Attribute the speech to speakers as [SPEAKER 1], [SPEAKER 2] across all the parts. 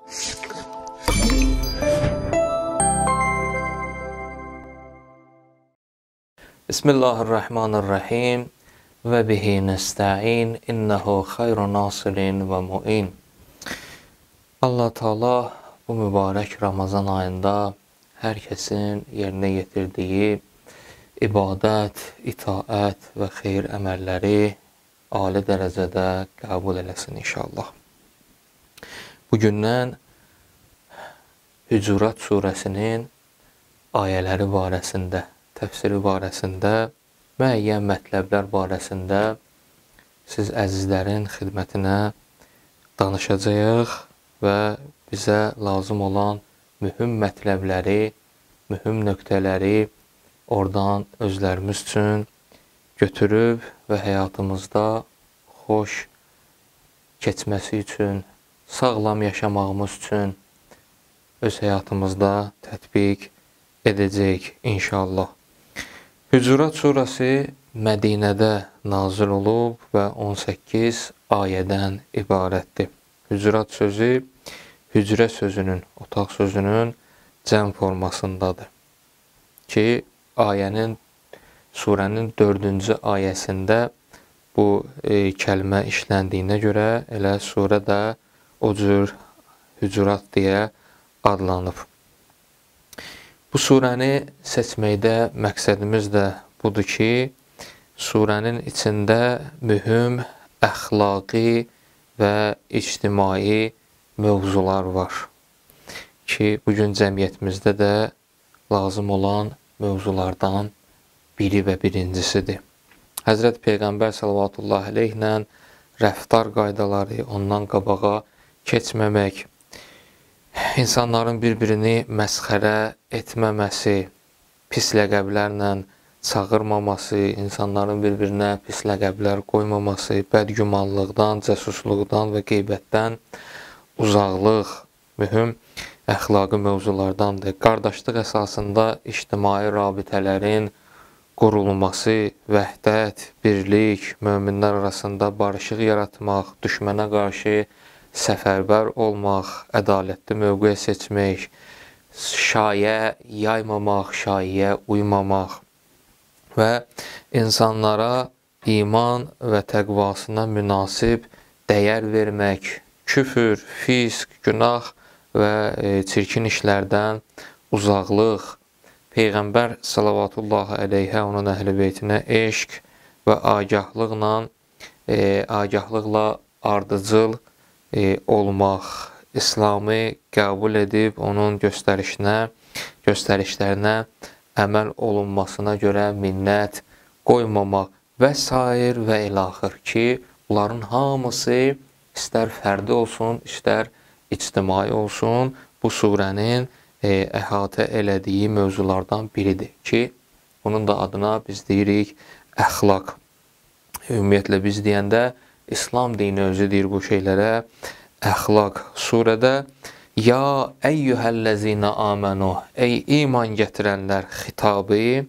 [SPEAKER 1] Bismillahirrahmanirrahim və bihi nəstəin innəhu xeyru nasirin və mu'in. Allah Teala bu mübarək Ramazan ayında hər kəsin yerinə yetirdiyi ibadət, itaət və xeyir əməlləri ali dərəcədə qəbul eləsin inşallah. Bugündən Hücurat surəsinin ayələri barəsində, təfsiri barəsində, müəyyən mətləblər barəsində siz əzizlərin xidmətinə danışacağıq və bizə lazım olan mühüm mətləbləri, mühüm nöqtələri oradan özlərimiz üçün götürüb və həyatımızda xoş keçməsi üçün, sağlam yaşamağımız üçün öz həyatımızda tətbiq edəcəyik inşallah. Hücurat surəsi Mədinədə nazil olub və 18 ayədən ibarətdir. Hücurat sözü, hücrə sözünün, otaq sözünün cəm formasındadır. Ki, surənin 4-cü ayəsində bu kəlmə işləndiyinə görə elə surə də o cür Hücurat deyə adlanıb. Bu surəni seçməkdə məqsədimiz də budur ki, surənin içində mühüm əxlaqi və ictimai mövzular var ki, bugün cəmiyyətimizdə də lazım olan mövzulardan biri və birincisidir. Həzrət Peyğəmbər sallallahu əleyhlə rəftar qaydaları, ondan qabağa keçməmək, insanların bir-birini məsxərə etməməsi, pis ləqəblərlə çağırmaması, insanların bir-birinə pis ləqəblər qoymaması, bədgümanlıqdan, cəsusluqdan və qeybətdən uzaqlıq mühüm əxlaqi mövzulardandır. Qardaşlıq əsasında ictimai rabitələrin qurulması, vəhdət, birlik, möminlər arasında barışıq yaratmaq, düşmənə qarşı səfərbər olmaq, ədalətli mövqe seçmək, şayə yaymamaq, şayiyə uymamaq və insanlara iman və təqvasına münasib dəyər vermək, küfür, fisq, günah və çirkin işlərdən uzaqlıq, Peyğəmbər sallallahu əleyhə onun əhl-i beytinə eşq və agahlıqla ardıcıl olmaq, İslamı qəbul edib onun göstərişlərinə əməl olunmasına görə minnət qoymamaq və s. və ilaxır ki, bunların hamısı istər fərdi olsun, istər ictimai olsun, bu surənin əhatə elədiyi mövzulardan biridir ki, bunun da adına biz deyirik əxlaq. Ümumiyyətlə biz deyəndə İslam dini özü deyir bu şeylərə əxlaq. Surədə ya əyyuhəl-ləzinə amanu, ey iman gətirənlər xitabı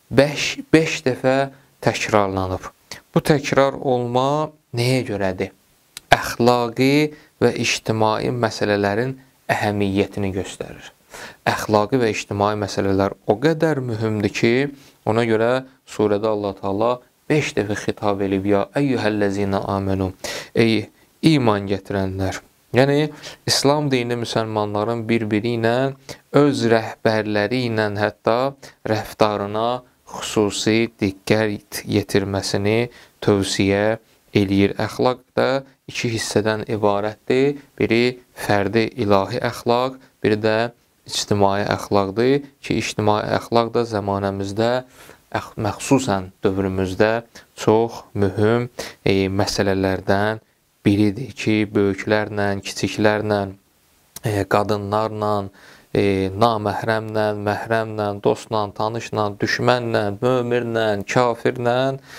[SPEAKER 1] 5 dəfə təkrarlanıb. Bu təkrar olma nəyə görədir? Əxlaqi və ictimai məsələlərin əhəmiyyətini göstərir. Əxlaqi və ictimai məsələlər o qədər mühümdür ki, ona görə surədə Allah Teala 5 dəfə xitab edib ya əyyuhəl-ləzinə amanu, ey iman gətirənlər. Yəni, İslam dini müsəlmanların bir-biri ilə, öz rəhbərləri ilə hətta rəftarına xüsusi diqqət yetirməsini tövsiyə eləyir. Əxlaq da 2 hissədən ibarətdir. Biri fərdi ilahi əxlaq, biri də ictimai əxlaqdır ki, ictimai əxlaq da zəmanəmizdə, məxsusən dövrümüzdə çox mühüm məsələlərdən biridir ki, böyüklərlə, kiçiklərlə, qadınlarla, naməhrəmlə, məhrəmlə, dostla, tanışla, düşmənlə, möminlə, kafirlə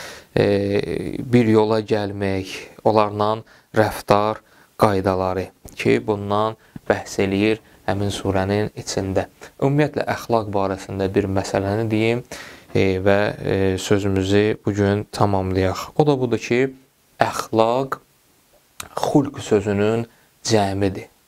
[SPEAKER 1] bir yola gəlmək, onlarla rəftar qaydaları ki, bundan bəhs eləyir həmin surənin içində. Ümumiyyətlə, əxlaq barəsində bir məsələni deyim və sözümüzü bugün tamamlayaq. O da budur ki, əxlaq xulq sözünün cəmidir.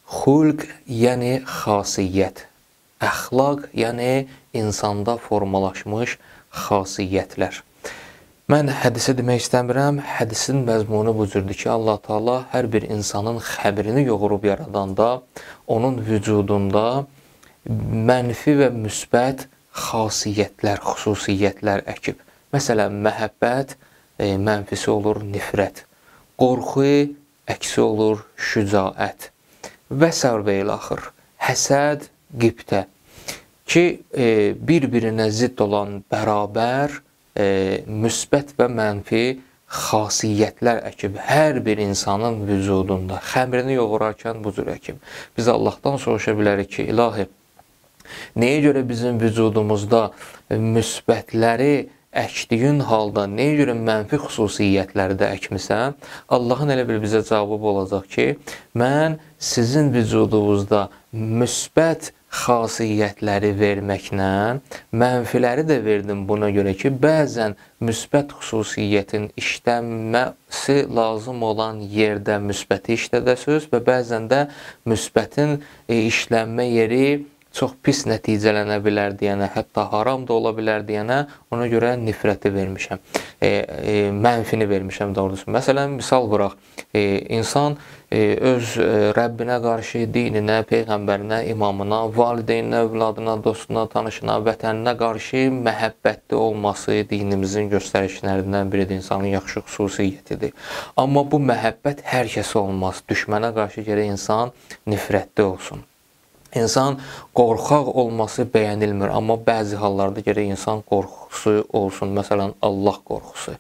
[SPEAKER 1] Xulq, yəni xasiyyət. Əxlaq, yəni insanda formalaşmış xasiyyətlər. Mən hədisi demək istəmirəm. Hədisin məzmunu bu cürdür ki, Allah Taala hər bir insanın xəbrini yoğurub yaradanda, onun vücudunda mənfi və müsbət xasiyyətlər, xüsusiyyətlər əkib. Məsələn, məhəbbət mənfisi olur nifrət, qorxu əksi olur şücaət və s. və ilaxır. Həsəd, qibtə ki, bir-birinə zidd olan bərabər müsbət və mənfi xasiyyətlər əkib hər bir insanın vücudunda. Xəmirini yoğurarkən bu cür əkib. Biz Allahdan soruşa bilərik ki, ilahi, nəyə görə bizim vücudumuzda müsbətləri əkdiyin halda nəyə görə mənfi xüsusiyyətləri də əkmisən? Allahın elə bir bizə cavabı olacaq ki, mən sizin vücudunuzda müsbət xasiyyətləri verməklə mənfiləri də verdim buna görə ki, bəzən müsbət xüsusiyyətin işlənməsi lazım olan yerdə müsbəti işlədəsiniz və bəzən də müsbətin işlənmə yeri çox pis nəticələnə bilər deyənə, hətta haram da ola bilər deyənə, ona görə nifrəti vermişəm, mənfini vermişəm doğrusu. Məsələn, misal vuraq, insan öz Rəbbinə qarşı, dininə, peyğəmbərinə, imamına, valideyninə, övladına, dostuna, tanışına, vətəninə qarşı məhəbbətli olması dinimizin göstərişlərindən biridir, insanın yaxşı xüsusiyyətidir. Amma bu məhəbbət hər kəsə olmaz. Düşmənə qarşı gərək insan nifrətli olsun. İnsan qorxaq olması bəyənilmir, amma bəzi hallarda gərək insan qorxusu olsun, məsələn, Allah qorxusu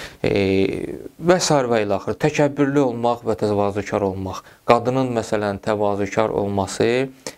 [SPEAKER 1] və s. və ilaxır. Təkəbbürlü olmaq və təvazökar olmaq. Qadının, məsələn, təvazökar olması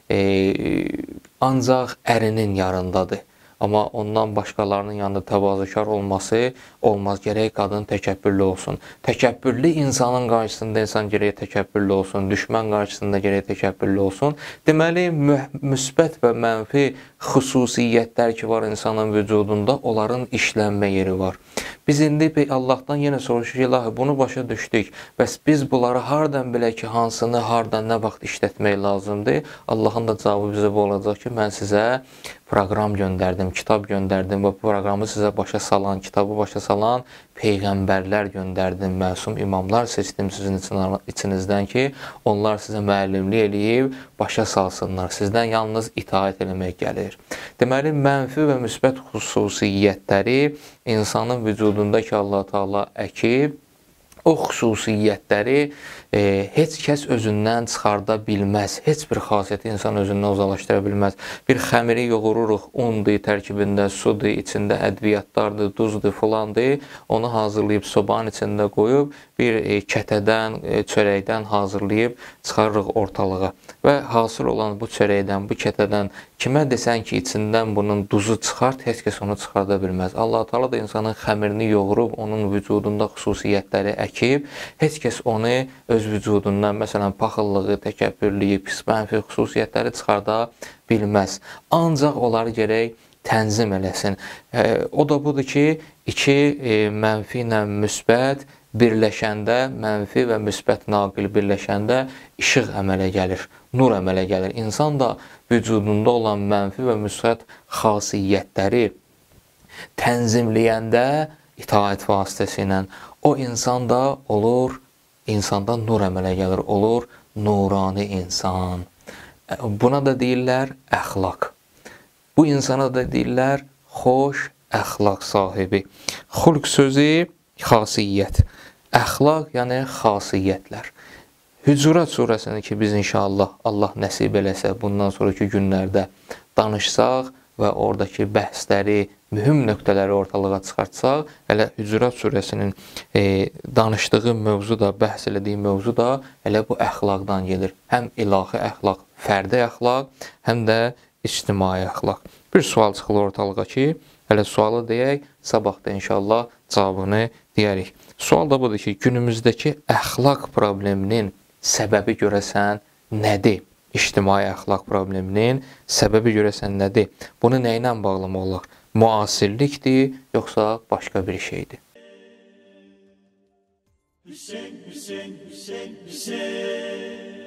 [SPEAKER 1] ancaq ərinin yanındadır. Amma ondan başqalarının yanında təvazökar olması olmaz. Gərək qadın təkəbbürlü olsun. Təkəbbürlü insanın qarşısında insan gərək təkəbbürlü olsun. Düşmən qarşısında gərək təkəbbürlü olsun. Deməli, müsbət və mənfi xüsusiyyətlər ki var insanın vücudunda, onların işlənmə yeri var. Biz indi Allahdan yenə soruşuq, ilahi, bunu başa düşdük. Bəs biz bunları hardan bilək ki, hansını, hardan, nə vaxt işlətmək lazımdır? Allahın da cavabı bizə bu olacaq ki, mən sizə proqram göndərdim, kitab göndərdim və bu proqramı sizə başa salan, kitabı başa salan peyğəmbərlər göndərdim, məsum imamlar seçdim sizin içinizdən ki, onlar sizə müəllimlik eləyib, başa salsınlar. Sizdən yalnız itaət eləmək gəlir. Deməli, mənfi və müsbət xüsusiyyətləri insanın vücudunda ki, Allah Taala əkib, o xüsusiyyətləri heç kəs özündən çıxarda bilməz. Heç bir xasiyyəti insan özündən uzaqlaşdıra bilməz. Bir xəmiri yoğururuq, undur, tərkibində sudur, içində ədviyyatlardır, duzdur, filandır. Onu hazırlayıb sobanın içində qoyub, bir kətədən, çörəkdən hazırlayıb çıxarırıq ortalığa. Və hasıl olan bu çörəkdən, bu kətədən kimə desən ki, içindən bunun duzu çıxart, heç kəs onu çıxarda bilməz. Allah Taala da insanın xəmirini yoğurub, onun vücudunda xüsusiyyətləri əkib, heç kəs onu öz vücudundan, məsələn, paxıllığı, təkəbbürlüyü, pis mənfi xüsusiyyətləri çıxarda bilməz. Ancaq onları gərək tənzim eləsin. O da budur ki, iki mənfi ilə müsbət birləşəndə, mənfi və müsbət naqil birləşəndə işıq əmələ gəlir, nur əmələ gəlir. İnsan da vücudunda olan mənfi və müsbət xasiyyətləri tənzimləyəndə itaət vasitəsilə o insan da olur, insanda nur əmələ gəlir, olur nurani insan. Buna da deyirlər əxlaq. Bu insana da deyirlər xoş əxlaq sahibi. Xulq sözü xasiyyət. Əxlaq yəni xasiyyətlər. Hücurat surəsini ki biz inşallah Allah nəsib eləsə bundan sonraki günlərdə danışsaq və oradakı bəhsləri, mühüm nöqtələri ortalığa çıxartsaq, elə Hücurat surəsinin danışdığı mövzu da, bəhs elədiyi mövzu da elə bu əxlaqdan gelir. Həm ilahi əxlaq, fərdi əxlaq, həm də ictimai əxlaq. Bir sual çıxılır ortalığa ki, hələ sualı deyək, sabah da inşallah cavabını deyərik. Sual da budur ki, günümüzdəki əxlaq probleminin səbəbi görəsən nədir? İctimai əxlaq probleminin səbəbi görəsən nədir? Bunu nə ilə bağlamaq olar? Müasirlikdir, yoxsa başqa bir şeydir?
[SPEAKER 2] Hüseyin, Hüseyin, Hüseyin, Hüseyin.